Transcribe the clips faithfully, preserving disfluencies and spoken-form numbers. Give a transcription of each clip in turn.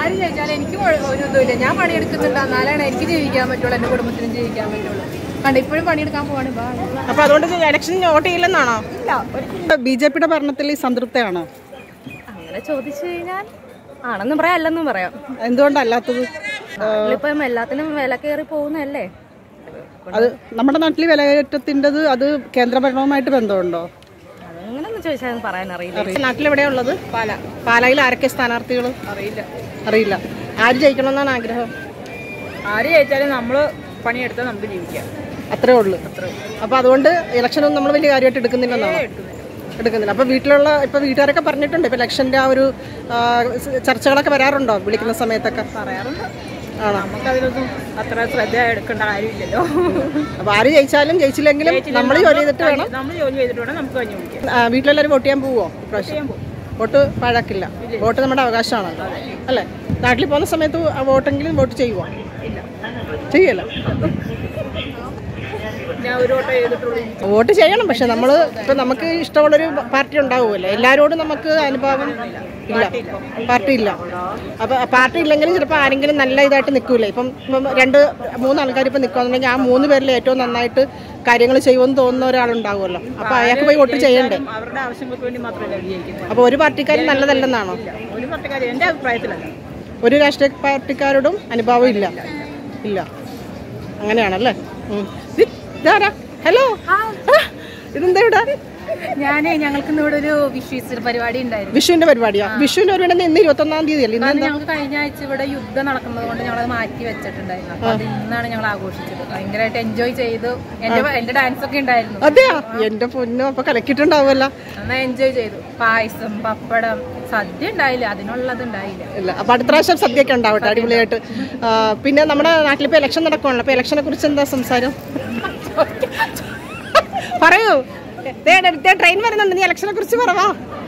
ആര് ചോദിച്ചാലും എനിക്ക് ഒരു ഇതുമില്ല. ഞാൻ പണിയെടുക്കുന്നുണ്ട്, എന്നാലാണ് എനിക്ക് ജീവിക്കാൻ പറ്റുള്ളൂ, എൻ്റെ കുടുംബത്തിനും ജീവിക്കാൻ പറ്റുള്ളൂ. കണ്ട ഇപ്പോഴും പണിയെടുക്കാൻ പോവാണ്. അപ്പൊ അതുകൊണ്ട് ഇലക്ഷൻ വോട്ട് ചെയ്യില്ലെന്നാണോ? ബി ജെ പിയുടെ ഭരണത്തിൽ സംതൃപ്തയാണോ? അങ്ങനെ ചോദിച്ചു കഴിഞ്ഞാൽ ആണെന്നും പറയാം അല്ലെന്നും പറയാം. എന്തുകൊണ്ടല്ലാത്തത്? ഇപ്പം എല്ലാത്തിനും വില കയറി പോകുന്നല്ലേ. അത് നമ്മുടെ നാട്ടിൽ വിലകയറ്റത്തിൻ്റെത് അത് കേന്ദ്രഭരണവുമായിട്ട് ബന്ധമുണ്ടോ? അങ്ങനെയൊന്നും ചോദിച്ചാൽ പറയാൻ അറിയില്ല. നാട്ടിലെവിടെയാ ഉള്ളത്? പാല. പാലായിൽ ആരൊക്കെ സ്ഥാനാർത്ഥികൾ? അറിയില്ല. അറിയില്ല. ആര് ജയിക്കണമെന്നാണ് ആഗ്രഹം? ആര് ജയിച്ചാലും നമ്മള് പണിയെടുത്താൽ നമുക്ക് ജീവിക്കാം, അത്രേ ഉള്ളൂ. അപ്പൊ അതുകൊണ്ട് ഇലക്ഷനൊന്നും നമ്മൾ വലിയ കാര്യമായിട്ട് എടുക്കുന്നില്ലെന്നാണ്? എടുക്കുന്നില്ല. അപ്പൊ വീട്ടിലുള്ള ഇപ്പൊ വീട്ടുകാരൊക്കെ പറഞ്ഞിട്ടുണ്ട് ഇപ്പൊ ഇലക്ഷന്റെ ആ ഒരു ചർച്ചകളൊക്കെ വരാറുണ്ടോ വിളിക്കുന്ന സമയത്തൊക്കെ? പറയാറുണ്ട്. ആണോ? നമുക്കതിലൊന്നും അത്ര ശ്രദ്ധ എടുക്കേണ്ട കാര്യമില്ലല്ലോ. അപ്പൊ ആര് ജയിച്ചാലും ജയിച്ചില്ലെങ്കിലും നമ്മൾ ജോലി ചെയ്തിട്ട് വേണം. നമ്മൾ ജോലി ചെയ്തിട്ട് വേണം നമുക്ക് കഞ്ഞി കുടിക്കാം. വീട്ടിലെല്ലാവരും വോട്ട് ചെയ്യാൻ പോവോ ഇപ്രാവശ്യം? വോട്ട് പാഴാക്കില്ല. വോട്ട് നമ്മുടെ അവകാശമാണല്ലോ അല്ലേ? നാട്ടിൽ പോകുന്ന സമയത്ത് വോട്ടെങ്കിലും വോട്ട് ചെയ്യുവോ? ഇല്ല, ചെയ്യല്ല. വോട്ട് ചെയ്യണം, പക്ഷെ നമ്മൾ ഇപ്പം നമുക്ക് ഇഷ്ടമുള്ളൊരു പാർട്ടി ഉണ്ടാവുമല്ലോ. എല്ലാവരോടും നമുക്ക് അനുഭവം ഇല്ല, പാർട്ടി ഇല്ല. അപ്പം പാർട്ടി ഇല്ലെങ്കിലും ചിലപ്പോൾ ആരെങ്കിലും നല്ല ഇതായിട്ട് നിൽക്കില്ല. ഇപ്പം ഇപ്പം രണ്ട് മൂന്ന് ആൾക്കാർ ഇപ്പം നിൽക്കുകയെന്നുണ്ടെങ്കിൽ ആ മൂന്ന് പേരിൽ ഏറ്റവും നന്നായിട്ട് കാര്യങ്ങൾ ചെയ്യുമെന്ന് തോന്നുന്ന ഒരാളുണ്ടാവുമല്ലോ. അപ്പോൾ അയാൾക്ക് പോയി വോട്ട് ചെയ്യണ്ടേ? അവരുടെ ആവശ്യങ്ങൾക്ക് വേണ്ടി മാത്രമല്ല വിജയിക്കുന്നത്. അപ്പോൾ ഒരു പാർട്ടിക്കാരും നല്ലതല്ലെന്നാണോ? ഒരു പാർട്ടിക്കാരും എൻ്റെ അഭിപ്രായത്തിലല്ല. ഒരു രാഷ്ട്രീയ പാർട്ടിക്കാരോടും അനുഭവം ഇല്ല. ഇല്ല, അങ്ങനെയാണല്ലേ? ഹലോ, ഇതെന്താ ഇവിടെ? ഞാനേ ഞങ്ങൾക്ക് ഇവിടെ ഒരു വിഷു പരിപാടി ഉണ്ടായിരുന്നു. വിഷുവിന്റെ പരിപാടിയാ? വിഷുവിന്റെ പരിപാടി ഇന്ന് ഇരുപത്തൊന്നാം തീയതി അല്ലേ? ഇന്ന് ഞങ്ങൾക്ക് കഴിഞ്ഞ ആഴ്ച ഇവിടെ യുദ്ധം നടക്കുന്നത് കൊണ്ട് ഞങ്ങൾ മാറ്റി വെച്ചിട്ടുണ്ടായിരുന്നു. അപ്പൊ അത് ഇന്നാണ് ഞങ്ങൾ ആഘോഷിച്ചത്. ഭയങ്കരമായിട്ട് എൻജോയ് ചെയ്തു. എന്റെ എന്റെ ഡാൻസ് ഒക്കെ ഉണ്ടായിരുന്നു. അതെയാ? എന്റെ പൊന്നോ, അപ്പൊ കലക്കിട്ടുണ്ടാവുമല്ലോ. നന്നായി എൻജോയ് ചെയ്തു. പായസം, പപ്പടം, സദ്യ ഉണ്ടായില്ല, അതിനുള്ളത് ഉണ്ടായില്ല. ഇല്ല. അപ്പൊ അടുത്ത പ്രാവശ്യം സദ്യയൊക്കെ ഉണ്ടാവട്ടെ അടിപൊളിയായിട്ട്. പിന്നെ നമ്മുടെ നാട്ടിലിപ്പോ ഇലക്ഷൻ നടക്കുകയാണല്ലോ. അപ്പൊ ഇലക്ഷനെ കുറിച്ച് എന്താ സംസാരം? പറയൂ. ട്രെയിൻ വരുന്നുണ്ട്, നീ ഇലക്ഷനെ കുറിച്ച് പറവാ.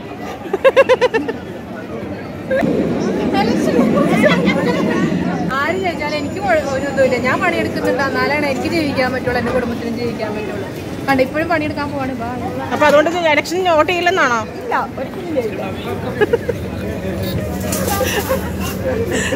ആര് ചോദിച്ചാലും എനിക്ക് ഒരു ഇതുമില്ല. ഞാൻ പണിയെടുക്കുന്നുണ്ട്, എന്നാലാണ് എനിക്ക് ജീവിക്കാൻ പറ്റുള്ളൂ, എൻ്റെ കുടുംബത്തിനും ജീവിക്കാൻ പറ്റുള്ളൂ. കണ്ട ഇപ്പോഴും പണിയെടുക്കാൻ പോവാണ്. അപ്പൊ അതുകൊണ്ട് ഇലക്ഷൻ വോട്ട് ചെയ്യില്ലെന്നാണോ? ഇല്ല, ഒരിക്കലും.